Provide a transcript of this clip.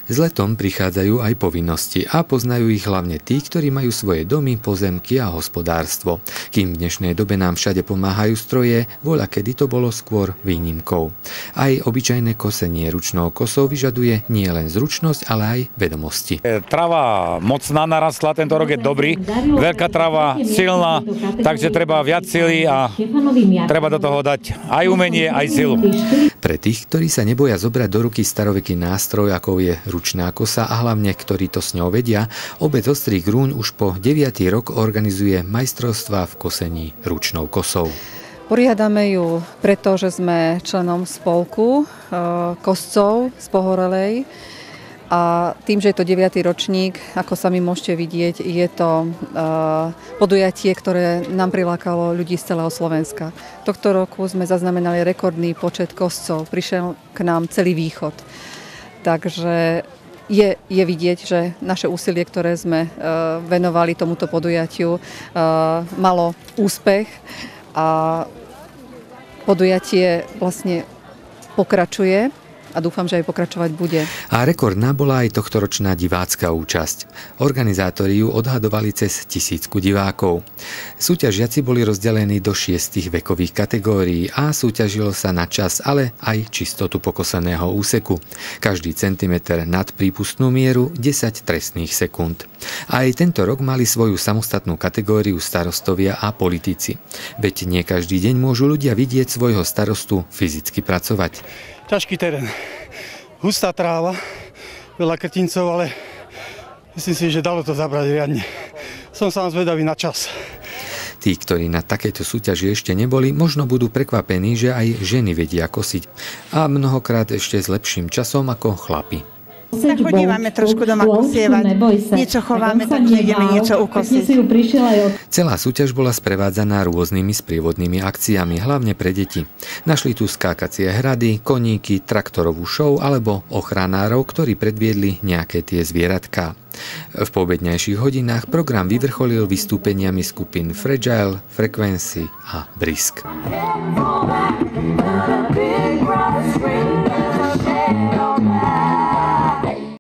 S letom prichádzajú aj povinnosti a poznajú ich hlavne tí, ktorí majú svoje domy, pozemky a hospodárstvo. Kým v dnešnej dobe nám všade pomáhajú stroje, voľakedy to bolo skôr výnimkou. Aj obyčajné kosenie ručnou kosou vyžaduje nielen zručnosť, ale aj vedomosti. Trava mocná narastla, tento rok je dobrý, veľká trava, silná, takže treba viac sily a treba do toho dať aj umenie, aj silu. Pre tých, ktorí sa neboja zobrať do ruky staroveký nástroj, ako je ručná kosa a hlavne, ktorí to s ňou vedia, obec Ostrý Grúň už po 9. rok organizuje majstrovstvá v kosení ručnou kosou. Poriadame ju preto, že sme členom spolku koscov z Pohorelej a tým, že je to 9. ročník, ako sami môžete vidieť, je to podujatie, ktoré nám prilákalo ľudí z celého Slovenska. Tohto roku sme zaznamenali rekordný počet koscov, prišiel k nám celý východ. Takže je vidieť, že naše úsilie, ktoré sme venovali tomuto podujatiu, malo úspech a podujatie vlastne pokračuje a dúfam, že aj pokračovať bude. A rekordná bola aj tohtoročná divácka účasť. Organizátori ju odhadovali cez 1000 divákov. Súťažiaci boli rozdelení do 6 vekových kategórií a súťažilo sa na čas, ale aj čistotu pokoseného úseku. Každý centimeter nad prípustnú mieru 10 trestných sekúnd. Aj tento rok mali svoju samostatnú kategóriu starostovia a politici. Veď nie každý deň môžu ľudia vidieť svojho starostu fyzicky pracovať. Ťažký terén, hustá tráva, veľa krtincov, ale myslím si, že dalo to zabrať riadne. Som sám zvedavý na čas. Tí, ktorí na takejto súťaži ešte neboli, možno budú prekvapení, že aj ženy vedia kosiť. A mnohokrát ešte s lepším časom ako chlapi. Tak chodívame trošku doma kosievať, niečo chováme, tak ideme niečo ukosiť. Celá súťaž bola sprevádzaná rôznymi sprievodnými akciami, hlavne pre deti. Našli tu skákacie hrady, koníky, traktorovú show alebo ochranárov, ktorí predviedli nejaké tie zvieratká. V poobednejších hodinách program vyvrcholil vystúpeniami skupín Fragile, Frequency a Brisk.